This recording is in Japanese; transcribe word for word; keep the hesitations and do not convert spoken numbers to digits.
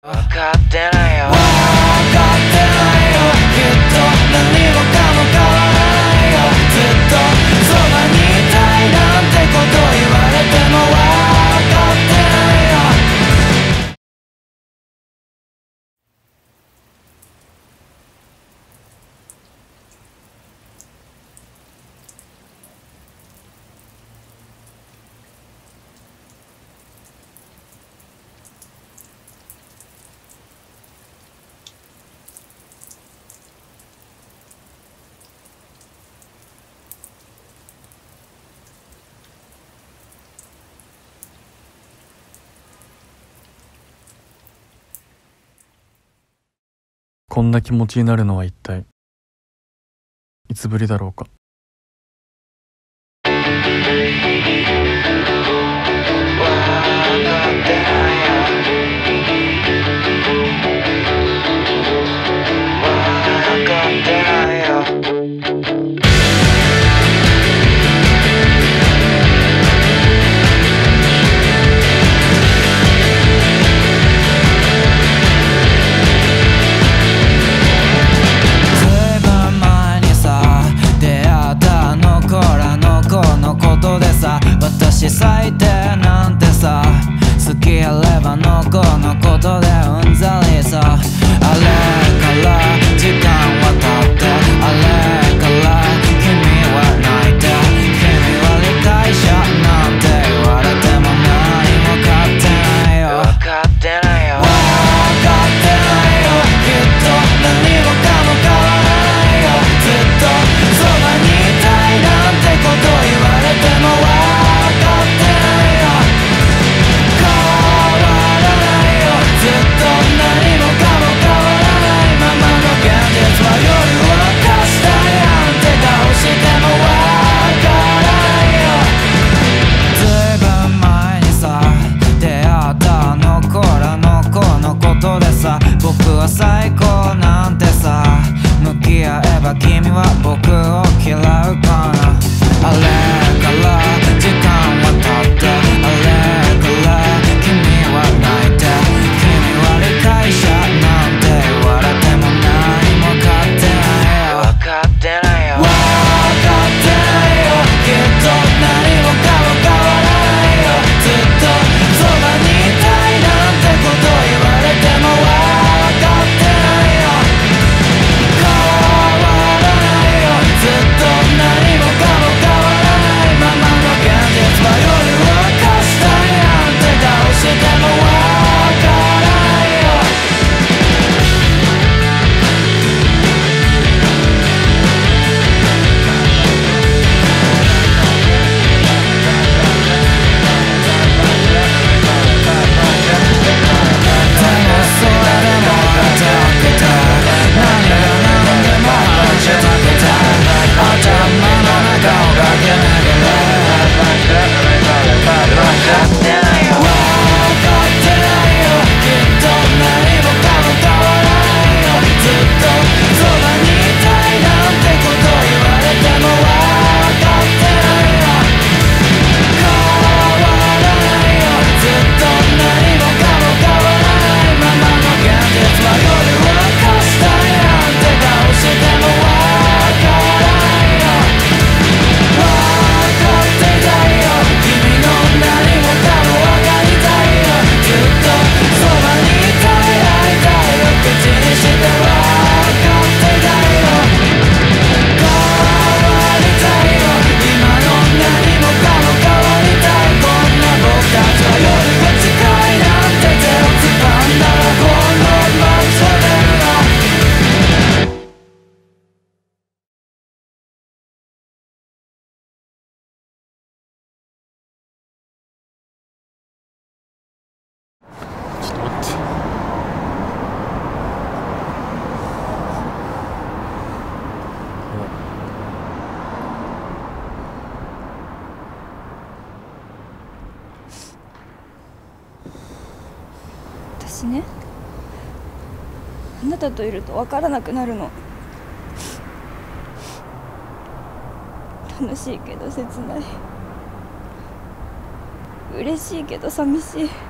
分かってないよ分かってないよきっと何もかも変わらないよずっとそばにいたいなんてこと言われても分かってないよこんな気持ちになるのは一体いつぶりだろうか。 私最低なんてさ好きあればの子のことでうんざりさあれから時間は経ってあれから君は泣いて君は理解者なんて言われても何も分かってないよ分かってないよ分かってないよきっと何もかも変わらないよずっとそばにいたいなんてこと言われても分かってない僕は最高なんてさ向き合えば君は僕を嫌うかなあれから時間は経ってあれから君は泣いて君は理解者なんて言われても何も分かってないよ分かってないよ分かってないよきっと何もかも変わらないよずっとそばにいたいなんてこと言われても分かってない私ね、あなたといると分からなくなるの。楽しいけど切ない、嬉しいけど寂しい。